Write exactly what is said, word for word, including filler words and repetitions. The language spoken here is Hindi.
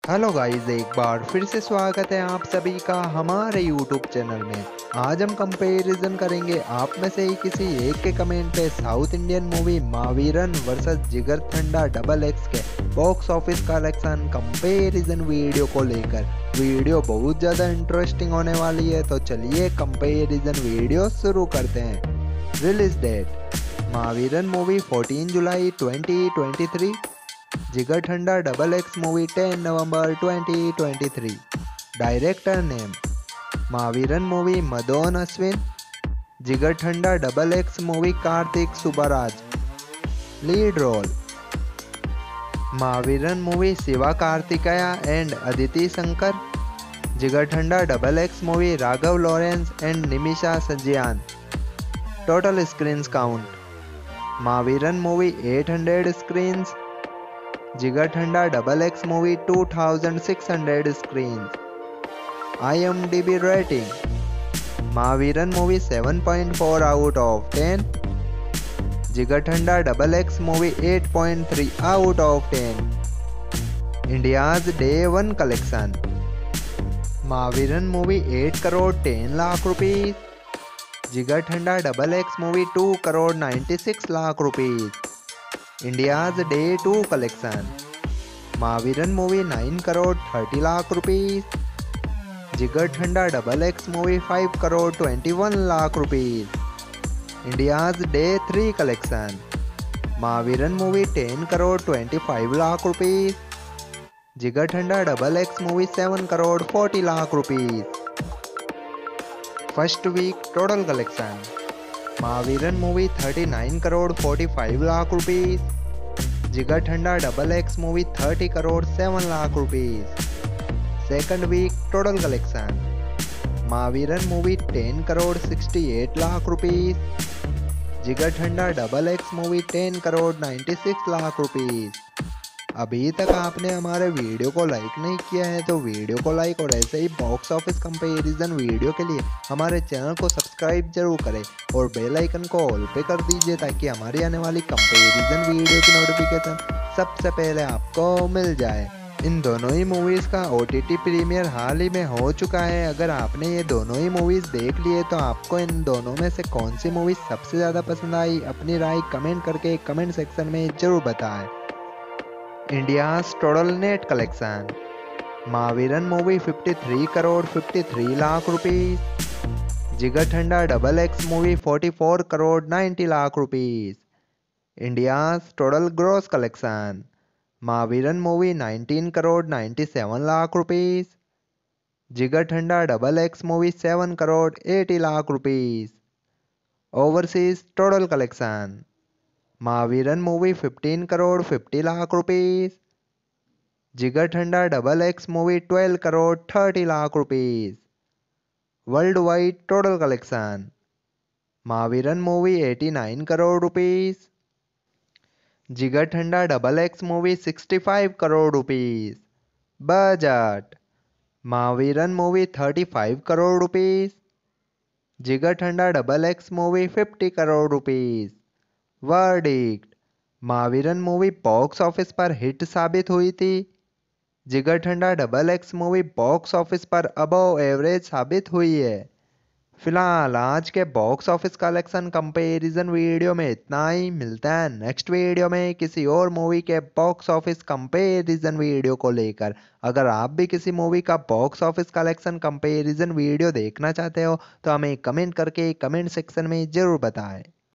हेलो गाइस, एक बार फिर से स्वागत है आप सभी का हमारे यूट्यूब चैनल में। आज हम कंपैरिजन करेंगे आप में से ही किसी एक के कमेंट पे south Indian movie Mahaveeran versus Jigarthanda double X के box office collection comparison video को लेकर। वीडियो बहुत ज़्यादा इंटरेस्टिंग होने वाली है, तो चलिए कंपैरिजन वीडियो शुरू करते हैं। रिलीज डेट महावीरन मूवी चौदह जुलाई twenty twenty three, Jigarthanda double X movie ten November twenty twenty three. Director name Mahaveeran movie Madan Ashwin, Jigarthanda double X movie Karthik Subbaraj. Lead role Mahaveeran movie Shiva Karthikeya and Aditi Shankar, Jigarthanda double X movie Raghava Lawrence and Nimisha Sajayan. Total screens count Mahaveeran movie eight hundred screens, Jigarthanda double X movie two thousand six hundred screens. I M D B rating महावीरन movie seven point four out of ten, Jigarthanda double X movie eight point three out of ten. India's day one collection Mahaveeran movie eight crore ten lakh rupees, Jigarthanda double X movie two crore ninety six lakh rupees. India's day two collection Mahaveeran movie nine crore thirty lakh rupees, Jigarthanda double X movie five crore twenty one lakh rupees. India's day three collection Mahaveeran movie ten crore twenty five lakh rupees, Jigarthanda double X movie seven crore forty lakh rupees. First week total collection Mahaveeran movie thirty nine crore forty five lakh rupees, Jigarthanda double X movie thirty crore seven lakh rupees. Second week total collection Mahaveeran movie ten crore sixty eight lakh rupees, Jigarthanda double X movie ten crore ninety six lakh rupees. अभी तक आपने हमारे वीडियो को लाइक नहीं किया है तो वीडियो को लाइक और ऐसे ही बॉक्स ऑफिस कंपैरिजन वीडियो के लिए हमारे चैनल को सब्सक्राइब जरूर करें और बेल आइकन को ऑल पे कर दीजिए, ताकि हमारी आने वाली कंपैरिजन वीडियो की नोटिफिकेशन सबसे पहले आपको मिल जाए। इन दोनों ही मूवीज़ का ओ टी टी प्रीमियर हाल ही में हो चुका है। अगर आपने ये दोनों ही मूवीज़ देख लिए तो आपको इन दोनों में से कौन सी मूवी सबसे ज़्यादा पसंद आई, अपनी राय कमेंट करके कमेंट सेक्शन में जरूर बताएं। India's total net collection Mahaveeran movie fifty three crore fifty three lakh rupees, Jigarthanda double X movie forty four crore ninety lakh rupees. India's total gross collection Mahaveeran movie nineteen crore ninety seven lakh rupees, Jigarthanda double X movie seven crore eighty lakh rupees. Overseas total collection Mahaveeran movie fifteen crore fifty lakh rupees, Jigarthanda double X movie twelve crore thirty lakh rupees. Worldwide total collection Mahaveeran movie eighty nine crore rupees, Jigarthanda double X movie sixty five crore rupees. Budget Mahaveeran movie thirty five crore rupees, Jigarthanda double X movie fifty crore rupees. Verdict Mahaveeran movie box office पर हिट साबित हुई थी, Jigarthanda double X movie box office पर अबव एवरेज साबित हुई है। फिलहाल आज के box office collection comparison video में इतना ही। मिलता है नेक्स्ट वीडियो में किसी और मूवी के बॉक्स ऑफिस कंपैरिजन वीडियो को लेकर। अगर आप भी किसी मूवी का box office collection comparison video देखना चाहते हो तो हमें कमेंट करके कमेंट सेक्शन में जरूर बताएं।